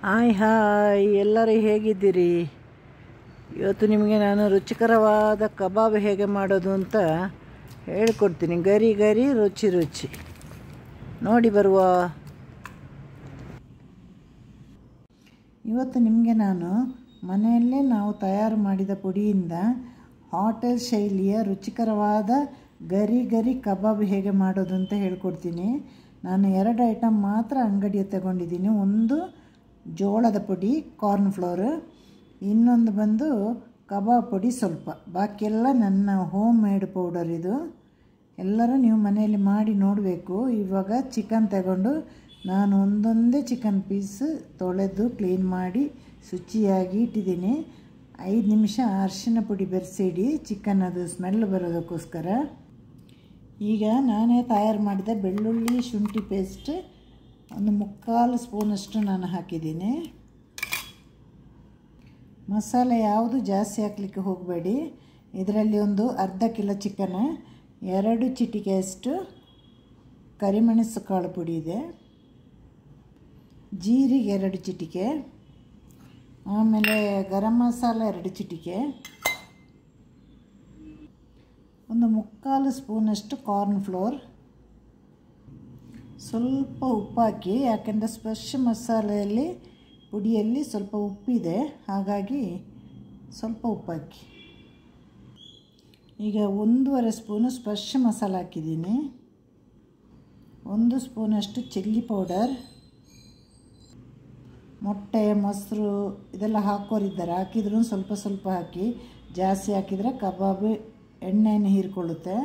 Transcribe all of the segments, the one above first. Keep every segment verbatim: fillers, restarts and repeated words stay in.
Hi hi ಎಲ್ಲರೂ ಹೇಗಿದ್ದೀರಿ? ಇವತ್ತು ನಿಮಗೆ ನಾನು ರುಚಿಕರವಾದ ಕಬಾಬ್ ಹೇಗೆ ಮಾಡೋದು ಅಂತ ಹೇಳ್ಕೊಡ್ತೀನಿ. ಗರಿ ಗರಿ ರುಚಿ ರುಚಿ ನೋಡಿ ಬರುವ. ಇವತ್ತು ನಿಮಗೆ ನಾನು ಮನೆಯಲ್ಲೇ ನಾವು ತಯಾರು ಮಾಡಿದ ಪುಡಿಯಿಂದ ಹೋಟೆಲ್ ಶೈಲಿಯ ರುಚಿಕರವಾದ ಗರಿ ಗರಿ ಕಬಾಬ್ ಹೇಗೆ ಮಾಡೋದು ಅಂತ ಹೇಳ್ಕೊಡ್ತೀನಿ. ನಾನು ಎರಡು ಐಟಮ್ ಮಾತ್ರ ಅಂಗಡಿಯ ತಗೊಂಡಿದ್ದೀನಿ. ಒಂದು ಜೋಳದ ಪುಡಿ ಕಾರ್ನ್ ಫ್ಲೋರ್, ಇನ್ನೊಂದು ಬಂದು ಕಬಾಬ್ ಪುಡಿ ಸ್ವಲ್ಪ. ಬಾಕಿಯೆಲ್ಲ ನನ್ನ ಹೋಮ್ ಮೇಡ್ ಪೌಡರ್. ಇದು ಎಲ್ಲರೂ ನೀವು ಮನೆಯಲ್ಲಿ ಮಾಡಿ ನೋಡಬೇಕು. ಇವಾಗ ಚಿಕನ್ ತಗೊಂಡು ನಾನು ಒಂದೊಂದೇ ಚಿಕನ್ ಪೀಸ್ ತೊಳೆದು ಕ್ಲೀನ್ ಮಾಡಿ ಶುಚಿಯಾಗಿ ಇಟ್ಟಿದ್ದೀನಿ. ಐದು ನಿಮಿಷ ಅರಿಶಿನ ಪುಡಿ ಬೆರೆಸಿಡಿ, ಚಿಕನ್ ಅದು ಸ್ಮೆಲ್ ಬರೋದಕ್ಕೋಸ್ಕರ. ಈಗ ನಾನೇ ತಯಾರು ಮಾಡಿದ ಬೆಳ್ಳುಳ್ಳಿ ಶುಂಠಿ ಪೇಸ್ಟ್ ಒಂದು ಮುಕ್ಕಾಲು ಸ್ಪೂನಷ್ಟು ನಾನು ಹಾಕಿದ್ದೀನಿ. ಮಸಾಲೆ ಯಾವುದು ಜಾಸ್ತಿ ಹಾಕಲಿಕ್ಕೆ ಹೋಗಬೇಡಿ. ಇದರಲ್ಲಿ ಒಂದು ಅರ್ಧ ಕಿಲೋ ಚಿಕನ್, ಎರಡು ಚಿಟಿಕೆಯಷ್ಟು ಕರಿಮೆಣಸು ಕಾಳು ಪುಡಿ ಇದೆ, ಜೀರಿಗೆ ಎರಡು ಚಿಟಿಕೆ, ಆಮೇಲೆ ಗರಂ ಮಸಾಲ ಎರಡು ಚಿಟಿಕೆ, ಒಂದು ಮುಕ್ಕಾಲು ಸ್ಪೂನಷ್ಟು ಕಾರ್ನ್ ಫ್ಲೋರ್, ಸ್ವಲ್ಪ ಉಪ್ಪು ಹಾಕಿ. ಯಾಕೆಂದರೆ ಸ್ಪೆಷ್ ಮಸಾಲೆಯಲ್ಲಿ ಪುಡಿಯಲ್ಲಿ ಸ್ವಲ್ಪ ಉಪ್ಪಿದೆ, ಹಾಗಾಗಿ ಸ್ವಲ್ಪ ಉಪ್ಪು ಹಾಕಿ. ಈಗ ಒಂದೂವರೆ ಸ್ಪೂನು ಸ್ಪೆಷ್ ಮಸಾಲ ಹಾಕಿದ್ದೀನಿ. ಒಂದು ಸ್ಪೂನಷ್ಟು ಚಿಲ್ಲಿ ಪೌಡರ್. ಮೊಟ್ಟೆ ಮೊಸರು ಇದೆಲ್ಲ ಹಾಕೋರಿದ್ದಾರೆ, ಹಾಕಿದ್ರೂ ಸ್ವಲ್ಪ ಸ್ವಲ್ಪ ಹಾಕಿ. ಜಾಸ್ತಿ ಹಾಕಿದರೆ ಕಬಾಬ್ ಎಣ್ಣೆಯನ್ನು ಹೀರಿಕೊಳ್ಳುತ್ತೆ.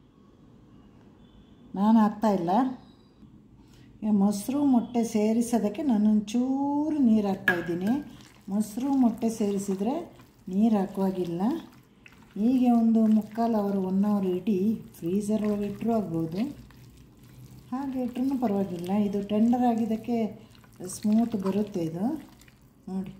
ನಾನು ಹಾಕ್ತಾಯಿಲ್ಲ. ಮೊಸರು ಮೊಟ್ಟೆ ಸೇರಿಸೋದಕ್ಕೆ ನಾನೊಂಚೂರು ನೀರು ಹಾಕ್ತಾಯಿದ್ದೀನಿ. ಮೊಸರು ಮೊಟ್ಟೆ ಸೇರಿಸಿದರೆ ನೀರು ಹಾಕುವಾಗಿಲ್ಲ. ಹೀಗೆ ಒಂದು ಮುಕ್ಕಾಲು ಅವರು ಒನ್ ಅವರ್ ಇಡಿ ಫ್ರೀಝರ್ ಒಳಗೆ ಇಟ್ಟರೂ ಆಗ್ಬೋದು, ಹಾಗೆ ಇಟ್ಟರೂ ಪರವಾಗಿಲ್ಲ. ಇದು ಟೆಂಡರ್ ಆಗಿದ್ದಕ್ಕೆ ಸ್ಮೂತ್ ಬರುತ್ತೆ. ಇದು ನೋಡಿ,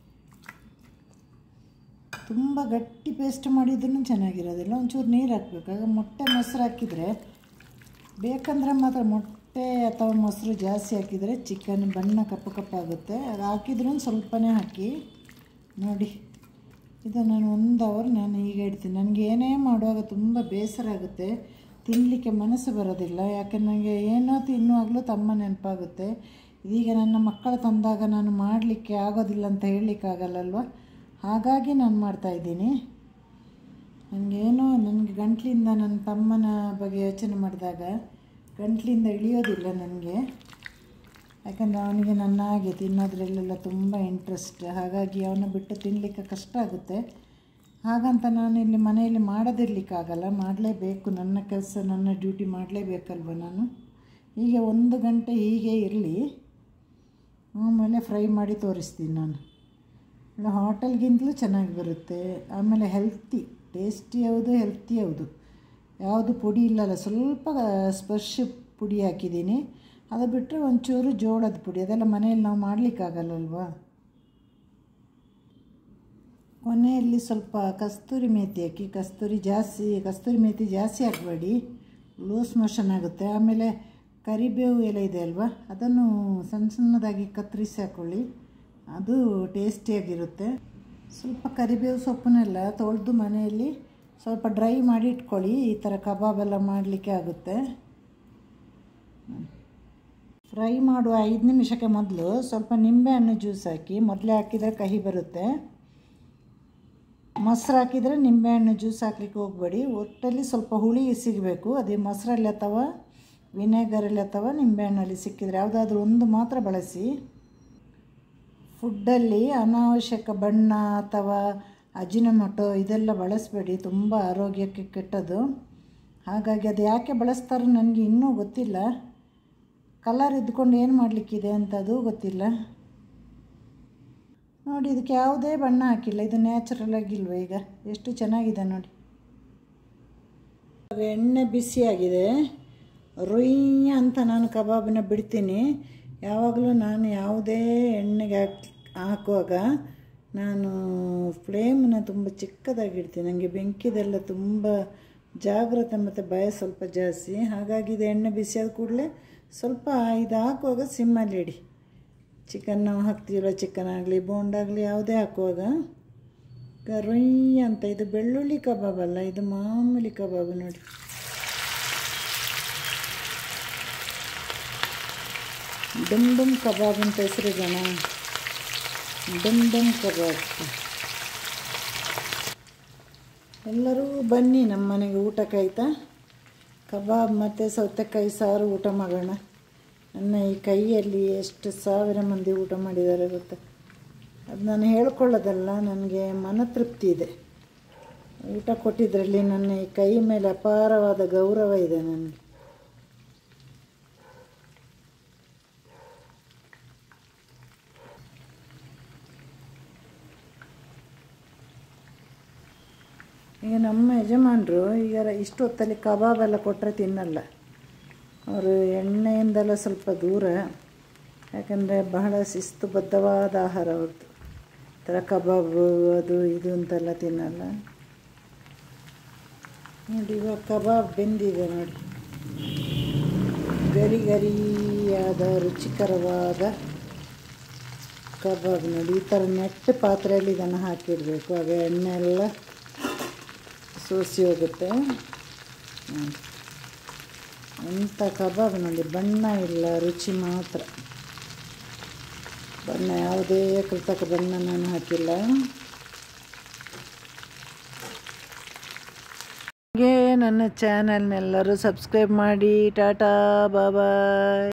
ತುಂಬ ಗಟ್ಟಿ ಪೇಸ್ಟ್ ಮಾಡಿದ್ರೂ ಚೆನ್ನಾಗಿರೋದಿಲ್ಲ. ಒಂಚೂರು ನೀರು ಹಾಕಬೇಕು. ಆಗ ಮೊಟ್ಟೆ ಮೊಸರು ಹಾಕಿದರೆ, ಬೇಕಂದರೆ ಮಾತ್ರ ಮೊಟ್ಟೆ ಅಥವಾ ಮೊಸರು ಜಾಸ್ತಿ ಹಾಕಿದರೆ ಚಿಕನ್ ಬಣ್ಣ ಕಪ್ಪು ಕಪ್ಪಾಗುತ್ತೆ. ಅದು ಹಾಕಿದ್ರೂ ಸ್ವಲ್ಪನೇ ಹಾಕಿ. ನೋಡಿ, ಇದು ನಾನು ಒಂದು ಅವರ್ ನಾನು ಈಗ ಇಡ್ತೀನಿ. ನನಗೆ ಏನೇ ಮಾಡುವಾಗ ತುಂಬ ಬೇಸರ ಆಗುತ್ತೆ, ತಿನ್ನಲಿಕ್ಕೆ ಮನಸ್ಸು ಬರೋದಿಲ್ಲ. ಯಾಕೆಂದ್ರೆ ನನಗೆ ಏನೋ ತಿನ್ನುವಾಗಲೂ ತಮ್ಮ ನೆನಪಾಗುತ್ತೆ. ಇದೀಗ ನನ್ನ ಮಕ್ಕಳು ತಂದಾಗ ನಾನು ಮಾಡಲಿಕ್ಕೆ ಆಗೋದಿಲ್ಲ ಅಂತ ಹೇಳಲಿಕ್ಕಾಗಲ್ಲಲ್ವ, ಹಾಗಾಗಿ ನಾನು ಮಾಡ್ತಾಯಿದ್ದೀನಿ. ನನಗೇನೋ ನನಗೆ ಗಂಟ್ಲಿಂದ ನನ್ನ ತಮ್ಮನ ಬಗ್ಗೆ ಯೋಚನೆ ಮಾಡಿದಾಗ ಗಂಟ್ಲಿಂದ ಇಳಿಯೋದಿಲ್ಲ ನನಗೆ. ಯಾಕಂದರೆ ಅವನಿಗೆ ನನ್ನ ಹಾಗೆ ತಿನ್ನೋದ್ರಲ್ಲೆಲ್ಲ ತುಂಬ ಇಂಟ್ರೆಸ್ಟ್. ಹಾಗಾಗಿ ಅವನ್ನ ಬಿಟ್ಟು ತಿನ್ನಲಿಕ್ಕೆ ಕಷ್ಟ ಆಗುತ್ತೆ. ಹಾಗಂತ ನಾನು ಇಲ್ಲಿ ಮನೆಯಲ್ಲಿ ಮಾಡೋದಿರಲಿಕ್ಕಾಗಲ್ಲ, ಮಾಡಲೇಬೇಕು. ನನ್ನ ಕೆಲಸ ನನ್ನ ಡ್ಯೂಟಿ ಮಾಡಲೇಬೇಕಲ್ವ ನಾನು. ಹೀಗೆ ಒಂದು ಗಂಟೆ ಹೀಗೆ ಇರಲಿ, ಆಮೇಲೆ ಫ್ರೈ ಮಾಡಿ ತೋರಿಸ್ತೀನಿ ನಾನು. ಹೋಟೆಲ್ಗಿಂತಲೂ ಚೆನ್ನಾಗಿ ಬರುತ್ತೆ. ಆಮೇಲೆ ಹೆಲ್ತಿ, ಟೇಸ್ಟಿ ಯಾವುದು ಹೆಲ್ತಿ ಯಾವುದು, ಯಾವುದು ಪುಡಿ ಇಲ್ಲಲ್ಲ. ಸ್ವಲ್ಪ ಸ್ಪರ್ಶ್ ಪುಡಿ ಹಾಕಿದ್ದೀನಿ. ಅದು ಬಿಟ್ಟರೆ ಒಂಚೂರು ಜೋಳದ ಪುಡಿ, ಅದೆಲ್ಲ ಮನೆಯಲ್ಲಿ ನಾವು ಮಾಡಲಿಕ್ಕಾಗಲ್ಲಲ್ವ. ಕೊನೆಯಲ್ಲಿ ಸ್ವಲ್ಪ ಕಸ್ತೂರಿ ಮೇಥಿ ಹಾಕಿ. ಕಸ್ತೂರಿ ಜಾಸ್ತಿ ಕಸ್ತೂರಿ ಮೇಥಿ ಜಾಸ್ತಿ ಹಾಕಬೇಡಿ, ಲೂಸ್ ಮೋಷನ್ ಆಗುತ್ತೆ. ಆಮೇಲೆ ಕರಿಬೇವು ಎಲೆ ಇದೆ ಅಲ್ವಾ, ಅದನ್ನು ಸಣ್ಣ ಸಣ್ಣದಾಗಿ ಕತ್ತರಿಸಿ ಹಾಕ್ಕೊಳ್ಳಿ, ಅದು ಟೇಸ್ಟಿಯಾಗಿರುತ್ತೆ. ಸ್ವಲ್ಪ ಕರಿಬೇವು ಸೊಪ್ಪನ್ನೆಲ್ಲ ತೊಳೆದು ಮನೆಯಲ್ಲಿ ಸ್ವಲ್ಪ ಡ್ರೈ ಮಾಡಿ ಇಟ್ಕೊಳ್ಳಿ. ಈ ಥರ ಕಬಾಬೆಲ್ಲ ಮಾಡಲಿಕ್ಕೆ ಆಗುತ್ತೆ. ಫ್ರೈ ಮಾಡುವ ಐದು ನಿಮಿಷಕ್ಕೆ ಮೊದಲು ಸ್ವಲ್ಪ ನಿಂಬೆಹಣ್ಣು ಜ್ಯೂಸ್ ಹಾಕಿ. ಮೊದಲೇ ಹಾಕಿದರೆ ಕಹಿ ಬರುತ್ತೆ. ಮೊಸರು ಹಾಕಿದರೆ ನಿಂಬೆಹಣ್ಣು ಜ್ಯೂಸ್ ಹಾಕ್ಲಿಕ್ಕೆ ಹೋಗಬೇಡಿ. ಒಟ್ಟಲ್ಲಿ ಸ್ವಲ್ಪ ಹುಳಿ ಸಿಗಬೇಕು. ಅದೇ ಮೊಸರಲ್ಲಿ ಅಥವಾ ವಿನೆಗರಲ್ಲಿ ಅಥವಾ ನಿಂಬೆಹಣ್ಣಲ್ಲಿ ಸಿಕ್ಕಿದರೆ ಯಾವುದಾದ್ರೂ ಒಂದು ಮಾತ್ರ ಬಳಸಿ. ಫುಡ್ಡಲ್ಲಿ ಅನಾವಶ್ಯಕ ಬಣ್ಣ ಅಥವಾ ಅಜಿನೋಮೋಟೊ ಇದೆಲ್ಲ ಬಳಸಬೇಡಿ, ತುಂಬ ಆರೋಗ್ಯಕ್ಕೆ ಕೆಟ್ಟದು. ಹಾಗಾಗಿ ಅದು ಯಾಕೆ ಬಳಸ್ತಾರೋ ನನಗೆ ಇನ್ನೂ ಗೊತ್ತಿಲ್ಲ. ಕಲರ್ ಇದ್ದುಕೊಂಡು ಏನು ಮಾಡಲಿಕ್ಕಿದೆ ಅಂತ ಅದು ಗೊತ್ತಿಲ್ಲ. ನೋಡಿ, ಇದಕ್ಕೆ ಯಾವುದೇ ಬಣ್ಣ ಹಾಕಿಲ್ಲ. ಇದು ನ್ಯಾಚುರಲ್ ಆಗಿಲ್ವ? ಈಗ ಎಷ್ಟು ಚೆನ್ನಾಗಿದೆ ನೋಡಿ. ಎಣ್ಣೆ ಬಿಸಿಯಾಗಿದೆ. ರೊಯ್ಯ ಅಂತ ನಾನು ಕಬಾಬನ್ನ ಬಿಡ್ತೀನಿ. ಯಾವಾಗಲೂ ನಾನು ಯಾವುದೇ ಎಣ್ಣೆಗೆ ಹಾಕಿ ಹಾಕುವಾಗ ನಾನು ಫ್ಲೇಮನ್ನ ತುಂಬ ಚಿಕ್ಕದಾಗಿಡ್ತೀನಿ. ನನಗೆ ಬೆಂಕಿದೆಲ್ಲ ತುಂಬ ಜಾಗ್ರತೆ ಮತ್ತು ಭಯ ಸ್ವಲ್ಪ ಜಾಸ್ತಿ. ಹಾಗಾಗಿ ಇದು ಎಣ್ಣೆ ಬಿಸಿಯಾದ ಕೂಡಲೇ ಸ್ವಲ್ಪ ಇದು ಹಾಕುವಾಗ ಸಿಮ್ಮಲ್ಲಿ ಇಡಿ. ಚಿಕನ್ ನಾವು ಹಾಕ್ತೀವಲ್ಲ, ಚಿಕನ್ ಆಗಲಿ ಬೋಂಡಾಗಲಿ ಯಾವುದೇ ಹಾಕುವಾಗ ರೊಯ್ ಅಂತ. ಇದು ಬೆಳ್ಳುಳ್ಳಿ ಕಬಾಬ್ ಅಲ್ಲ, ಇದು ಮಾಮೂಲಿ ಕಬಾಬ್ ನೋಡಿ. ಡುಮ್ ಡುಮ್ ಕಬಾಬ್ ಅಂತ ಹೆಸರಿಗೋಣ, ಡುಮ್ ಡುಮ್ ಕಬಾಬ್. ಎಲ್ಲರೂ ಬನ್ನಿ ನಮ್ಮ ಮನೆಗೆ ಊಟಕ್ಕೆ, ಆಯಿತಾ? ಕಬಾಬ್ ಮತ್ತು ಸೌತೆಕಾಯಿ ಸಾರು ಊಟ ಮಾಡೋಣ. ನನ್ನ ಈ ಕೈಯಲ್ಲಿ ಎಷ್ಟು ಸಾವಿರ ಮಂದಿ ಊಟ ಮಾಡಿದ್ದಾರೆ ಗೊತ್ತಾ. ಅದು ನಾನು ಹೇಳ್ಕೊಳ್ಳೋದಲ್ಲ, ನನಗೆ ಮನತೃಪ್ತಿ ಇದೆ. ಊಟ ಕೊಟ್ಟಿದ್ದರಲ್ಲಿ ನನ್ನ ಈ ಕೈ ಮೇಲೆ ಅಪಾರವಾದ ಗೌರವ ಇದೆ ನನಗೆ. ಈಗ ನಮ್ಮ ಯಜಮಾನರು ಈಗ ಇಷ್ಟು ಹೊತ್ತಲ್ಲಿ ಕಬಾಬೆಲ್ಲ ಕೊಟ್ಟರೆ ತಿನ್ನಲ್ಲ. ಅವರು ಎಣ್ಣೆಯಿಂದೆಲ್ಲ ಸ್ವಲ್ಪ ದೂರ, ಯಾಕಂದರೆ ಬಹಳ ಶಿಸ್ತುಬದ್ಧವಾದ ಆಹಾರ ಅವ್ರದ್ದು. ಥರ ಕಬಾಬು ಅದು ಇದು ಅಂತೆಲ್ಲ ತಿನ್ನಲ್ಲ. ನೋಡಿ ಇವಾಗ ಕಬಾಬ್ ಬೆಂದಿದೆ ನೋಡಿ, ಗರಿ ಗರಿಯಾದ ರುಚಿಕರವಾದ ಕಬಾಬ್ ನೋಡಿ. ಈ ಥರ ನೆಟ್ಟು ಪಾತ್ರೆಯಲ್ಲಿ ಇದನ್ನು ಹಾಕಿಡಬೇಕು, ಆಗ ಎಣ್ಣೆ ಎಲ್ಲ ಸೋಸಿ ಹೋಗುತ್ತೆ. ಎಂಥ ಕಬಾಬ್ ನೋಡಿ, ಬಣ್ಣ ಇಲ್ಲ, ರುಚಿ ಮಾತ್ರ. ಬಣ್ಣ ಯಾವುದೇ ಕೃತಕ ಬಣ್ಣ ನಾನು ಹಾಕಿಲ್ಲ. ಹಾಗೆ ನನ್ನ ಚಾನಲ್ನೆಲ್ಲರೂ ಸಬ್ಸ್ಕ್ರೈಬ್ ಮಾಡಿ. ಟಾಟಾ ಬಾಬಾಯ್.